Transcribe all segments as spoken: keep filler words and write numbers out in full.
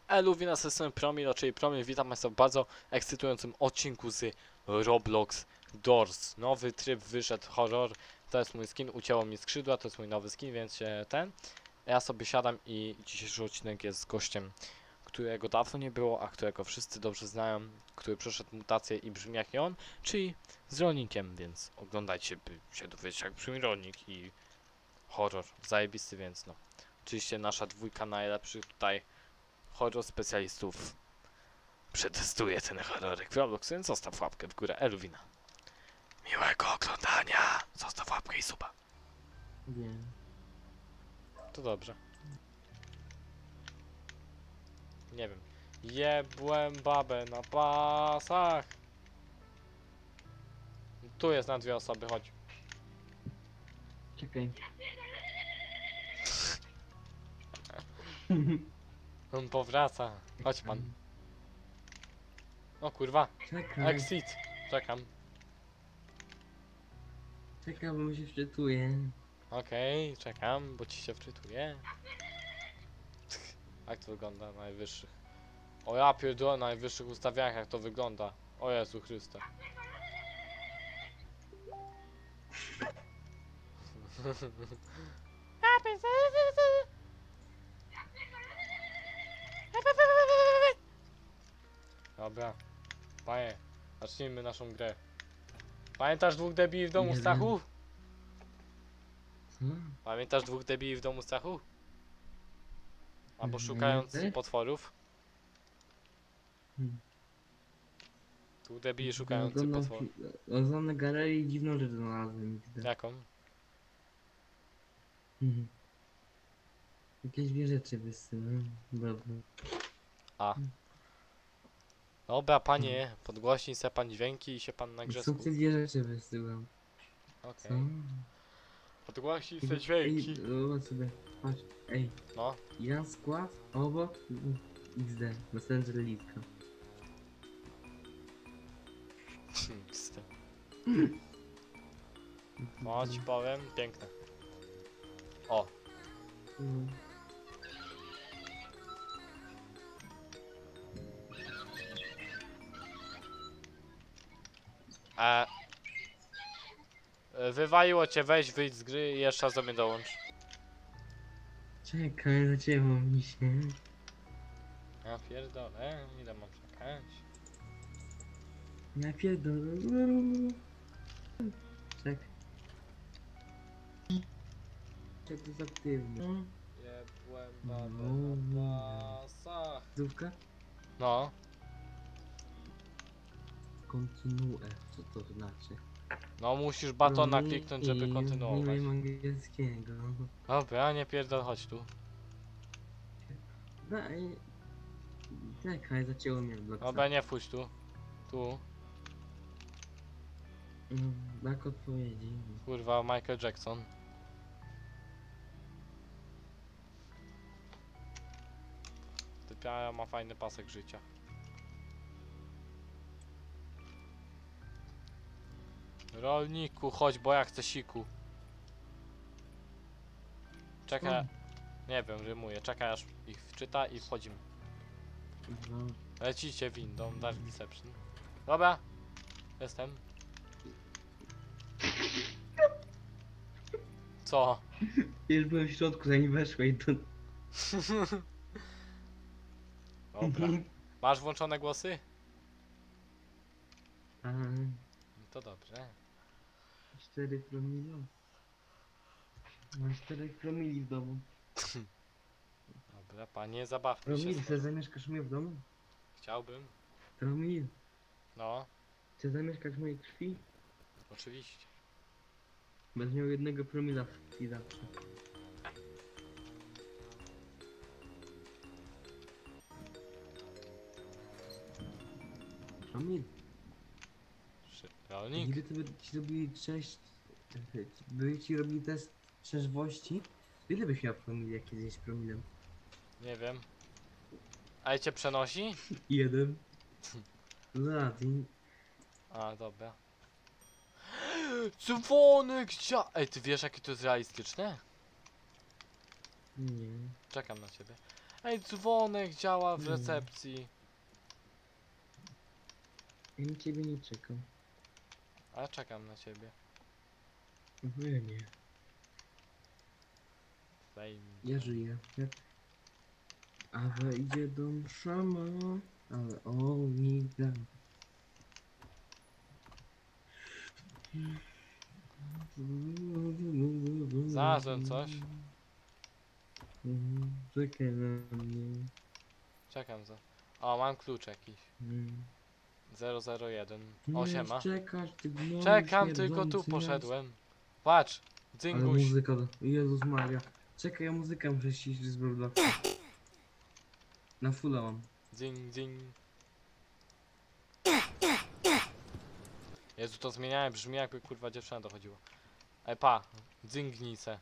Eluwina z systemem Promil, czyli Promil, witam Państwa w bardzo ekscytującym odcinku z Roblox Doors. Nowy tryb wyszedł, horror, to jest mój skin, ucięło mi skrzydła, to jest mój nowy skin, więc się ten... Ja sobie siadam i dzisiejszy odcinek jest z gościem, którego dawno nie było, a którego wszyscy dobrze znają, który przeszedł mutację i brzmi jak on, czyli z rolnikiem, więc oglądajcie, by się dowiedzieć jak brzmi rolnik i horror zajebisty, więc no. Oczywiście nasza dwójka najlepszych tutaj horror specjalistów przetestuje ten horrorek w Roblox, więc zostaw łapkę w górę, Eluwina. Miłego oglądania! Zostaw łapkę i suba. Nie. To dobrze. Nie wiem. Jebłem babę na pasach. Tu jest na dwie osoby, chodź. Czekaj. On powraca. Chodź pan. O kurwa. Czekaj. Exit. Czekam. Czekaj, bo mi się wczytuje. Okej, okay, czekam, bo ci się wczytuje. Jak to wygląda na najwyższych? O ja pierdolę, na najwyższych ustawieniach jak to wygląda. O Jezu Chryste. Dobra. Panie, zacznijmy naszą grę. Pamiętasz dwóch debili w domu Nie Stachu? Co? Pamiętasz dwóch debili w domu Stachu? Albo Mhm, szukając ty? potworów? Hmm. Dwóch debili szukających Oglądam potworów. fi- Oglądam na galerii i dziwną rzecz znalazłem. Jaką? Mhm. Jakieś dwie rzeczy wysyłam. Dobra. A. Dobra panie, podgłośnij se pan dźwięki i się pan na grze Co skup. ty dwie rzeczy wysyłam? Okej. Co? Podgłośnij se dźwięki. Ej, zobacz sobie. Patrz. Ej. No. Jan skład obok X D. Messenger listka. Z tym. No ci powiem, piękne. O. Mhm. E. Wywaliło cię, weź wyjdź z gry i jeszcze raz do mnie dołącz. Czekaj, zacięło mi się. Ja pierdolę, ile mam czekać? Ja pierdolę. Czek. Czek jest aktywny. Jebłem babę na pasach. Zdówka? No. Kontynuę. Co to znaczy? No musisz batona No i- kliknąć, żeby i kontynuować. Nie wiem angielskiego. Dobra, nie pierdol, chodź tu. Daj. Czekaj, zacięło mnie w Dobra, nie wchodź tu. Tu. No, brak odpowiedzi. Kurwa, Michael Jackson. Typia ma fajny pasek życia. Rolniku, chodź, bo ja chcę siku. Czekaj, nie wiem, rymuję. Czekaj aż ich wczyta i wchodzimy. No. Lecicie windą, Dark Deception. Dobra, jestem. Co? Już byłem w środku, zanim weszła i to... Dobra. Masz włączone głosy? A, To dobrze. cztery promili. Mam cztery promili w domu. Dobra, panie, zabawmy Promil, się. chcesz zamieszkać u mnie w domu? Chciałbym. Promil, No, chcesz zamieszkać w mojej krwi? oczywiście. Będę miał jednego promila w krwi zawsze. Promil, Szy- Rolnik? gdyby to by ci robili cześć... By ci robili test trzeźwości, ile byś miał promil, jak jesteś promilem? Nie wiem. A cię przenosi? Jeden. Lat, i... A, dobra. Dzwonek dzia... Ej, ty wiesz jakie to jest realistyczne? Nie. Czekam na ciebie. Ej, dzwonek działa w Hmm. recepcji. Ja na ciebie nie czekam. A ja czekam na ciebie. No ja nie. Flame. Ja żyję. Jak... A wejdzie dom szama, ale on mi da. Znalazłem coś. Czekaj na mnie. Czekam za. O, mam klucz jakiś. zero zero jeden. O, siema. Czekasz, ty gnoju Czekam, tylko tu śmierdzący poszedłem. Patrz, nos. Ale dzynguś. muzyka, Jezus Maria. Czekaj, ja muzykę muszę ściślić z Robloxa. Na fulla mam. Dzing, dzing. Jezu, to zmieniałem, brzmi jakby kurwa dziewczyna dochodziła. Ej, pa, dzingnij se.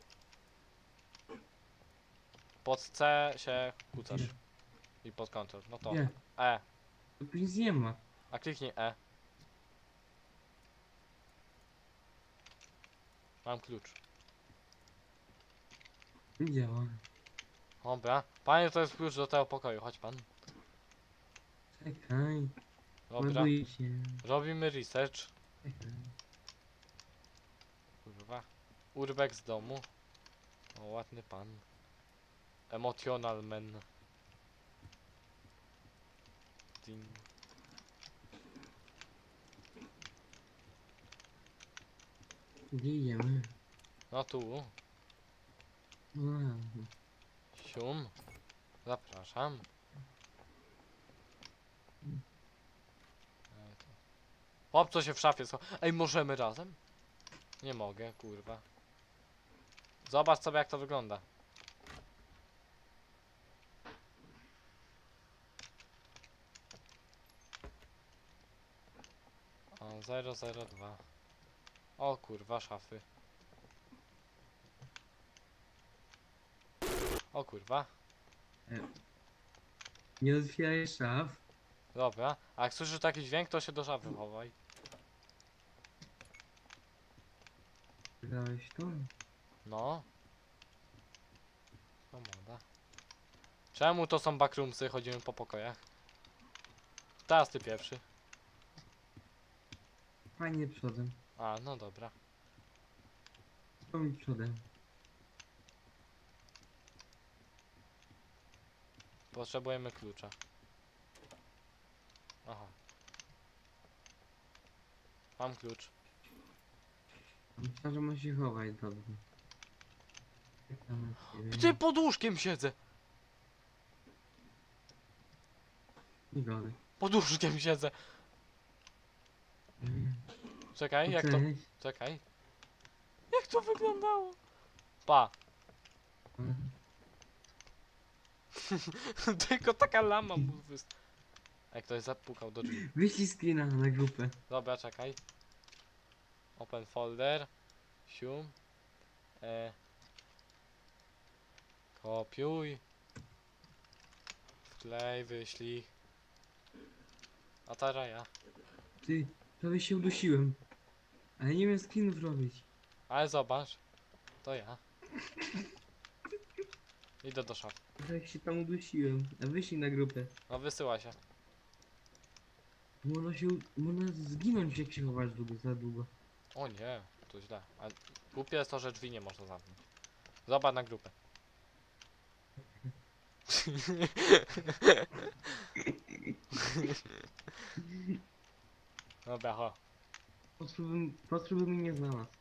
Pod C się kucasz. I pod kontrol, no to Nie, E. tu nic nie ma. A kliknij E. Mam klucz. Nie działa. Dobra. Panie, to jest klucz do tego pokoju, chodź pan. Czekaj, Dobra. ładuję się. Robimy research. Czekaj. Kurwa. Urbek z domu. O, ładny pan. Emotional man. Ding. Gdzie idziemy? No tu. A, Sium. Zapraszam. Ej, to- Hop, co się w szafie scho... Ej, możemy razem? Nie mogę, kurwa. Zobacz sobie jak to wygląda. O, zero zero dwa. O kurwa, szafy. O kurwa. nie otwieraj szaf. Dobra. A jak słyszysz taki dźwięk, to się do szafy chowaj. Dałeś to? No. No moda. Czemu to są backroomsy? Chodzimy po pokojach. Teraz ty pierwszy. Fajnie przodem. A, no dobra. Wspomnij przodem. Potrzebujemy klucza. Aha. Mam klucz. Myślę, że ma się chować dobrze. Czekam na ciebie. Ty pod łóżkiem siedzę! Nie gadaj. Pod łóżkiem siedzę! Czekaj, jak to... Cześć. Czekaj. Jak to wyglądało? Pa! Tylko taka lama mu wyst... Jak ktoś zapukał do drzwi. Wyślij screena na grupę. Dobra, czekaj. Open folder. Sium. E. Kopiuj. Wklej, wyślij. A teraz ja. Ty, prawie się udusiłem. Ale nie wiem screenów robić. Ale zobacz. To ja. Idę do szafy. Tak się tam udusiłem. A wyślij na grupę. No wysyła się. Można się, można zginąć jak się chowasz długo, za długo. O nie, to źle. A głupie jest to, że drzwi nie można zamknąć. Zobacz na grupę. Dobra, ho. Potwór bym, potwór bym mnie nie znalazł.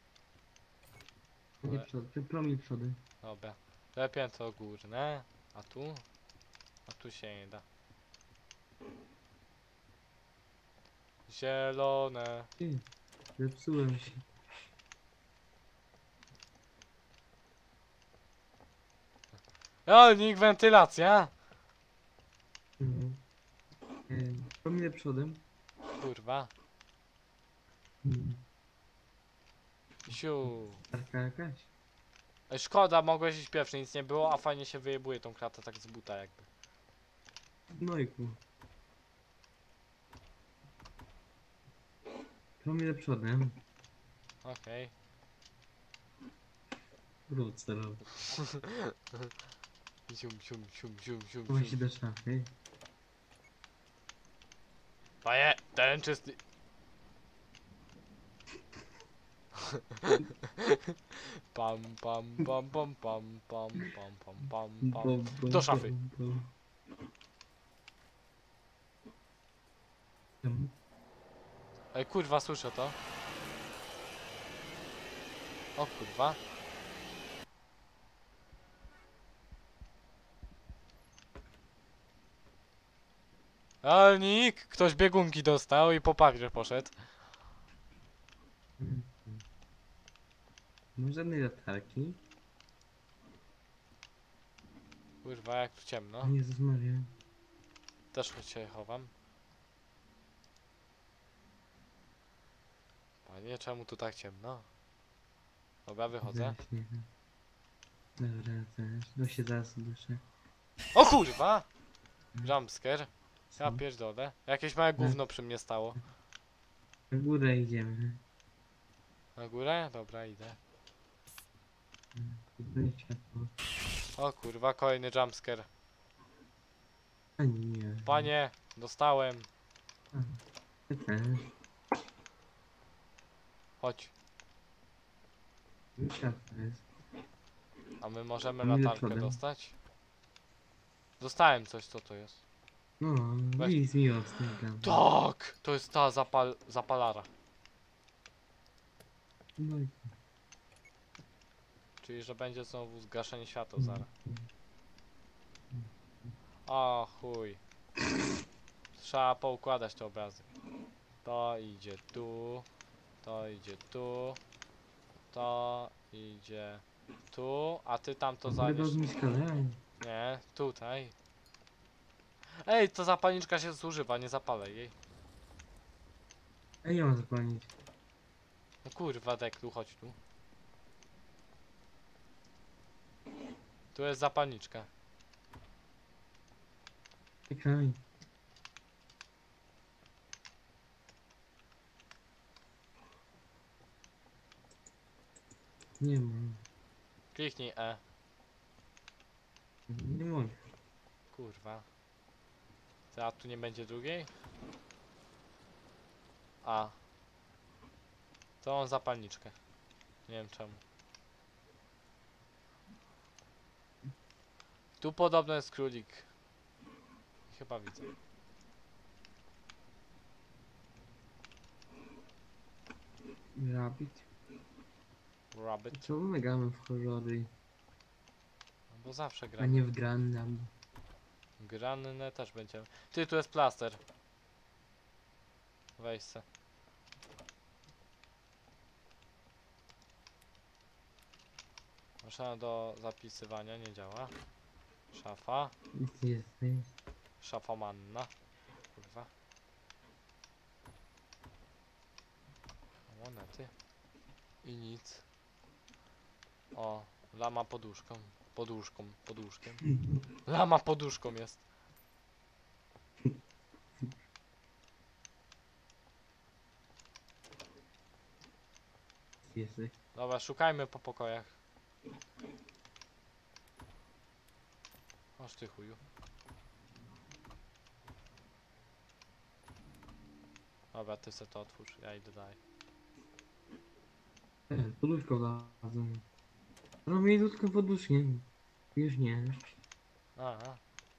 Nie Ale- przod, ty promil przodem. Dobra. Te piętro górne. A tu? A tu się nie da. Zielone. Ty, zepsułem się. Rolnik, wentylacja! Mhm. E, promile przodem. Kurwa. Mhm. Siu. Tarka jakaś. Ej, szkoda, mogłeś iść pierwszy, nic nie było, a fajnie się wyjebuje tą kratę tak z buta jakby. No i ku. Promile przodem. Okej. Wrócę, no. Sium, sium, sium, sium, sium, Chowaj się sium. do szafy. Panie, ten czysty... Pam, pam, pam, pam, pam, pam, pam, pam, pam, pam. Bom, bom, Do szafy. bom, bom. Tam. Ej, kurwa, słyszę to. O kurwa. Alnik! Ktoś biegunki dostał i po papier poszedł. Mhm. Nie ma żadnej latarki. Kurwa, jak tu ciemno. Nie rozmawiam. Też się chowam. Panie, czemu tu tak ciemno? Dobra, wychodzę. Właśnie. Dobra, też. No się zaraz duszę. O kurwa! Jumpscare. Ja pierdolę. Jakieś małe Tak. gówno przy mnie stało. Na górę idziemy. Na górę? Dobra, idę. Tutaj światło. O kurwa, kolejny jumpscare. A nie. Panie, dostałem. A, ty też. Chodź. Tu światło jest. A my możemy Nie latarkę przodem. dostać? Dostałem coś, co to jest? No, Weź. Wiz miłosny tam. Tak! To jest ta zapal zapalara. No i Czyli, że będzie znowu zgaszenie światła zaraz. O chuj. Trzeba poukładać te obrazy. To idzie tu. To idzie tu. To idzie tu. A ty tam to Dobrego zaniesz. zniszczenia. Nie, tutaj. Ej, to zapalniczka się zużywa, nie zapalaj jej. Ej, nie mam zapomnieć. No kurwa, Deklu, chodź tu. Tu jest zapalniczka. Czekaj. Nie mam. Kliknij E. Nie mogę. Kurwa. To a tu nie będzie drugiej? A. To on zapalniczkę. Nie wiem czemu. Tu podobno jest królik. Chyba widzę. Rabbit. Rabbit. Czemu my gramy w horrory, No bo zawsze a gram. nie w Grandam? Granne też będziemy. Ty, tu jest plaster. Weź se. Maszyna do zapisywania nie działa. Szafa. Nic nie jesteś. Szafa manna. Kurwa. Monety. I nic. O, lama poduszką. Poduszką, poduszkiem. Lama poduszką jest. Jesteś. Dobra, szukajmy po pokojach. Oż ty chuju. Dobra, ty se to otwórz, ja idę dalej. E, poduszką znalazłem. No miejscówkę poduszkiem. Już nie. Aha.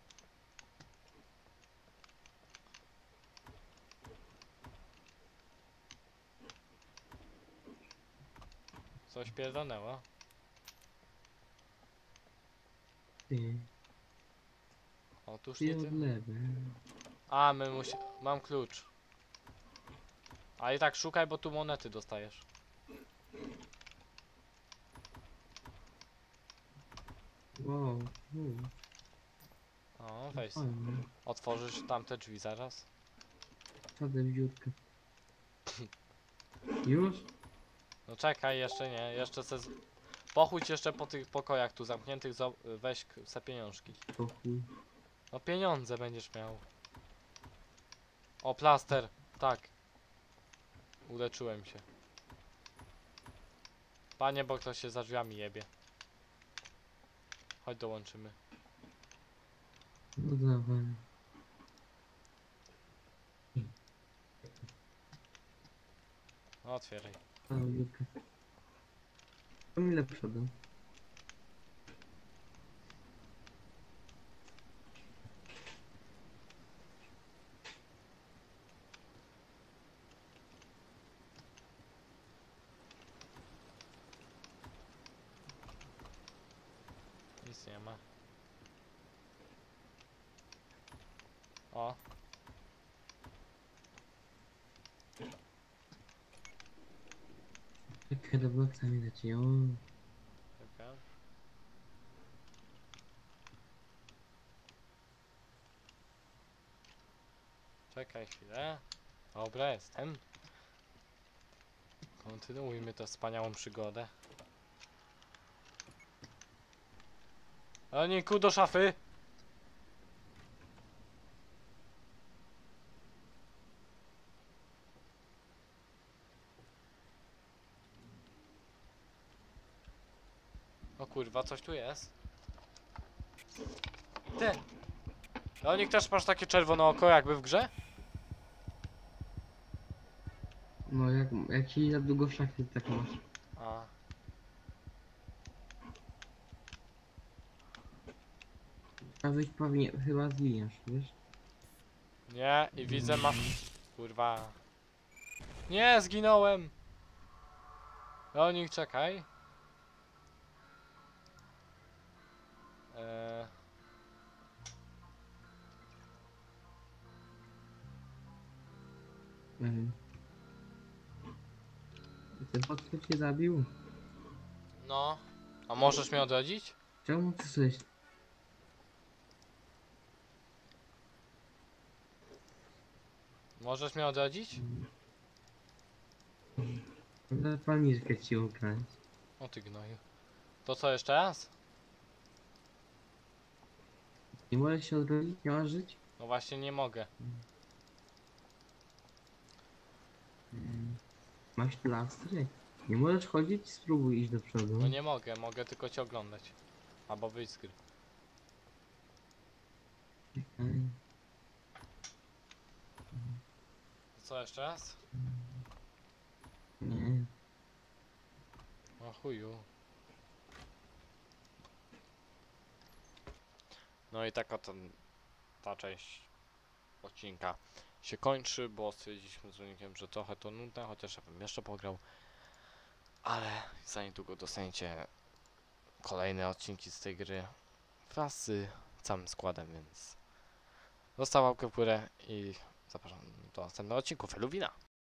Coś pierdolnęło. Ty. Otóż Ty nie od ty. lewej. A, my musi... Mam klucz. A i tak szukaj, bo tu monety dostajesz. Wow. U, O, weź. fajnie. Otworzysz tamte drzwi zaraz. Wsadzę w dziurkę. Już? No czekaj, jeszcze nie, jeszcze se... Z... Pochódź jeszcze po tych pokojach tu zamkniętych, zo- weź k- se pieniążki. Pokój. No pieniądze będziesz miał. O, plaster, tak. Uleczyłem się. Panie, bo ktoś się za drzwiami jebie. Chodź, dołączymy. No dawaj. No, otwieraj. A, dobra. To mi lepsze do. Nic nie ma. O, Czekaj, do bloksa mi leci, o. czekaj. Czekaj chwilę. Dobra, jestem. Kontynuujmy tę wspaniałą przygodę. Aniku, do szafy! O kurwa, coś tu jest. Ty! Leonik, też masz takie czerwone oko jakby w grze? No jak, jak ci za długo w szafie, tak masz. A. A wyś pewnie chyba zginiesz, wiesz? Nie, i widzę ma... Kurwa. Nie, zginąłem! Leonik, czekaj. Eee... Nie wiem. Ten potwór cię zabił? No. A możesz mnie odrodzić? Czemu ty coś? Możesz mnie odrodzić? Zapalniczkę ci ukraść. O ty gnoju. To co, jeszcze raz? Nie możesz się odrodzić, nie masz żyć? No właśnie nie mogę. Mm. Masz plastry? Nie możesz chodzić? Spróbuj iść do przodu. No nie mogę, mogę tylko cię oglądać. Albo wyjść z gry. Czekaj. To co, jeszcze raz? Nie. O chuju. No i taka to, ta część odcinka się kończy, bo stwierdziliśmy z Ronikiem, że trochę to nudne, chociaż ja bym jeszcze pograł. Ale za niedługo dostaniecie kolejne odcinki z tej gry wraz z całym składem, więc zostaw łapkę w górę i zapraszam do następnego odcinku. Feluwina!